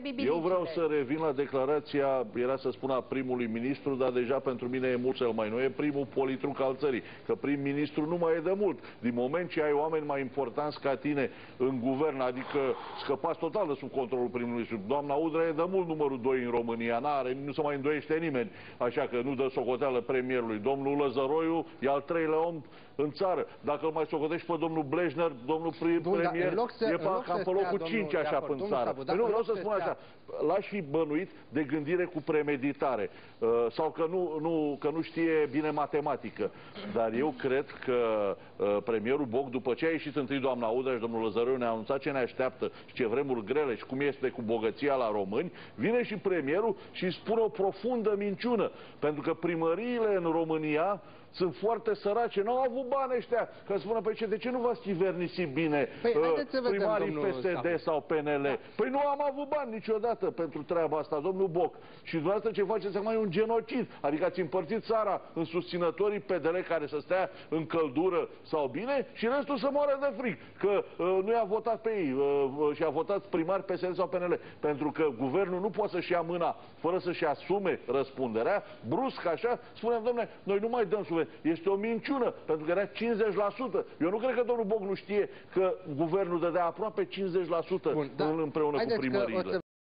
biblicile. Eu vreau să revin la declarația, era să spun a primului ministru, dar deja pentru mine e mult cel mai nou, e primul politruc al țării, că prim-ministru nu mai e de mult. Din moment ce ai oameni mai importanți ca tine în guvern, adică scăpați total de sub controlul prim-ministru. Doamna Udrea e de mult numărul 2 în România, nu se mai îndoiește nimeni, așa că nu dă socoteală premierului. Domnul Lăzăroiu e al treilea om în țară. Dacă îl mai socotești pe domnul Blejner, domnul premier, e cam pe locul 5 așa în țară. Nu, vreau să spun așa, l-aș fi bănuit de gândire cu premeditare sau că nu știe bine matematică. Dar eu cred că premierul Boc, după ce a ieșit întâi doamna Udrea și domnul Lăzăroiu ne-a anunțat ce ne așteaptă și ce vremuri grele și cum este cu bogăția la români, vine și premierul și îi spune o profundă minciună. Pentru că primăriile în România sunt foarte sărace, n-au avut bani ăștia. Că spună, păi de ce nu v-ați chivernisi bine primarii PSD sau PNL? Da. Păi nu am avut bani niciodată pentru treaba asta, domnul Boc. Și dumneavoastră ce faceți acum e un genocid. Adică ați împărțit țara în susținătorii PDL care să stea în căldură sau bine și restul să moară de frig. Că nu i-a votat pe ei și a votat primari PSD sau PNL. Pentru că guvernul nu poate să-și ia mâna fără să-și asume răspunderea. Brusc așa, spunem, domnule, noi nu mai dăm subvenții. Este o minciună, pentru că era 50%. Eu nu cred că domnul Boc nu știe că guvernul dădea aproape 50% împreună cu primăriile.